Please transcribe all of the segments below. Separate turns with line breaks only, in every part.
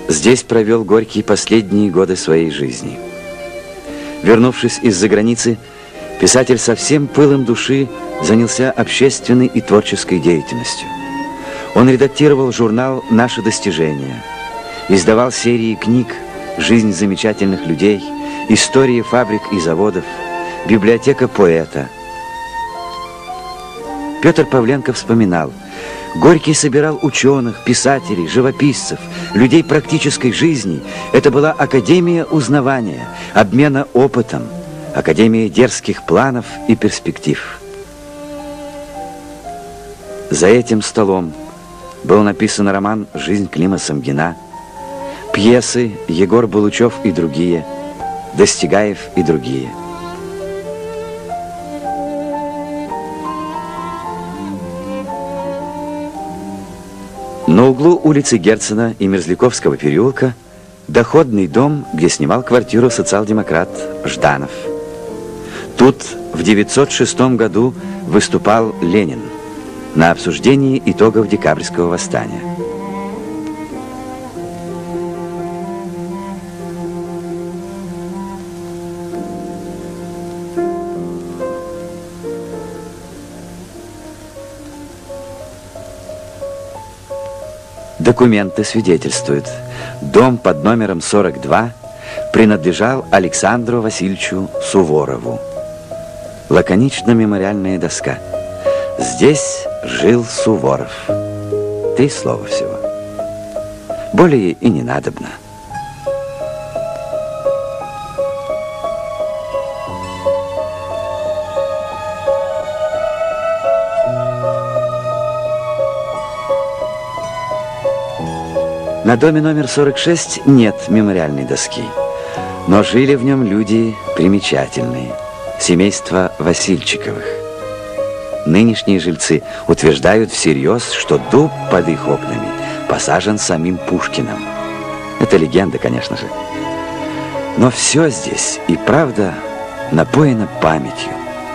Здесь провел Горький последние годы своей жизни. Вернувшись из-за границы, писатель со всем пылом души занялся общественной и творческой деятельностью. Он редактировал журнал «Наши достижения», издавал серии книг «Жизнь замечательных людей», «Истории фабрик и заводов», «Библиотека поэта». Петр Павленко вспоминал: Горький собирал ученых, писателей, живописцев, людей практической жизни. Это была академия узнавания, обмена опытом, академия дерзких планов и перспектив. За этим столом был написан роман «Жизнь Клима Самгина», пьесы «Егор Булычев и другие», «Достигаев и другие». На углу улицы Герцена и Мерзляковского переулка доходный дом, где снимал квартиру социал-демократ Жданов. Тут в 1906 году выступал Ленин на обсуждении итогов декабрьского восстания. Документы свидетельствуют: дом под номером 42 принадлежал Александру Васильевичу Суворову. Лаконично-мемориальная доска: здесь жил Суворов. 3 слова всего. Более и не надобно. На доме номер 46 нет мемориальной доски, но жили в нем люди примечательные, семейство Васильчиковых. Нынешние жильцы утверждают всерьез, что дуб под их окнами посажен самим Пушкиным. Это легенда, конечно же. Но все здесь и правда напоено памятью.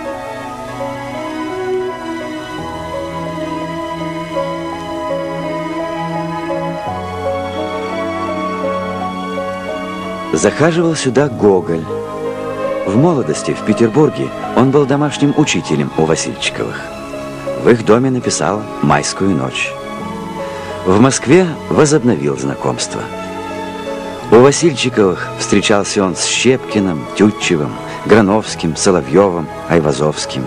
Захаживал сюда Гоголь. В молодости в Петербурге он был домашним учителем у Васильчиковых. В их доме написал «Майскую ночь». В Москве возобновил знакомство. У Васильчиковых встречался он с Щепкиным, Тютчевым, Грановским, Соловьевым, Айвазовским.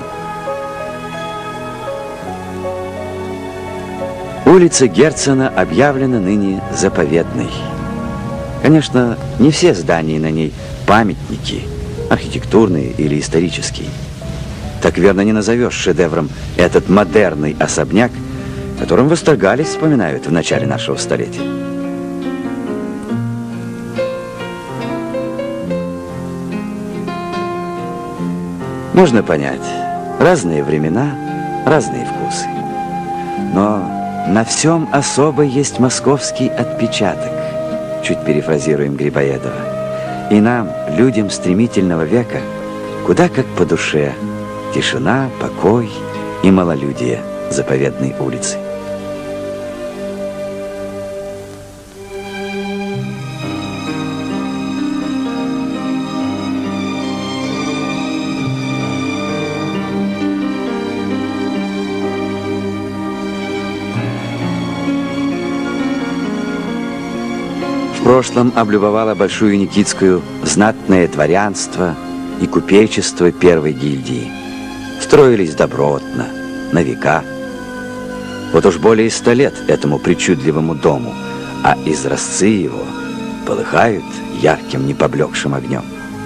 Улица Герцена объявлена ныне заповедной. Конечно, не все здания на ней памятники, архитектурные или исторические. Так верно не назовешь шедевром этот модерный особняк, которым восторгались, вспоминают, в начале нашего столетия. Можно понять, разные времена, разные вкусы. Но на всем особо есть московский отпечаток. Чуть перефразируем Грибоедова. И нам, людям стремительного века, куда как по душе тишина, покой и малолюдие заповедной улицы. В прошлом облюбовало Большую Никитскую знатное дворянство и купечество первой гильдии. Строились добротно, на века. Вот уж более 100 лет этому причудливому дому, а изразцы его полыхают ярким непоблекшим огнем.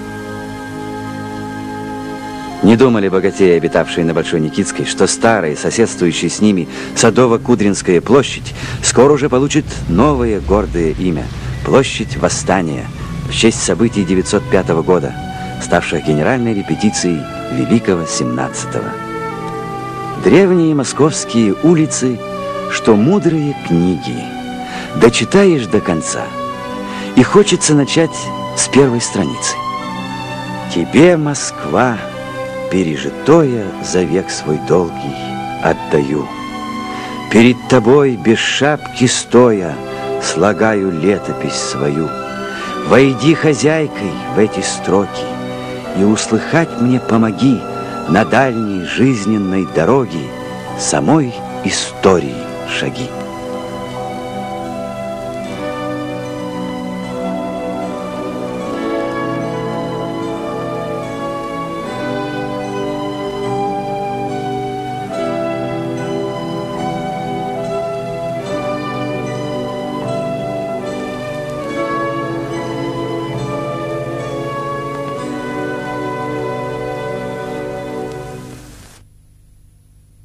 Не думали богатеи, обитавшие на Большой Никитской, что старая, соседствующая с ними Садово-Кудринская площадь скоро уже получит новое гордое имя – Площадь Восстания, в честь событий 905 года, ставших генеральной репетицией Великого 17-го. Древние московские улицы, что мудрые книги, дочитаешь до конца, и хочется начать с первой страницы. Тебе, Москва, пережитое за век свой долгий отдаю. Перед тобой без шапки стоя слагаю летопись свою. Войди хозяйкой в эти строки, и услыхать мне помоги на дальней жизненной дороге самой истории шаги.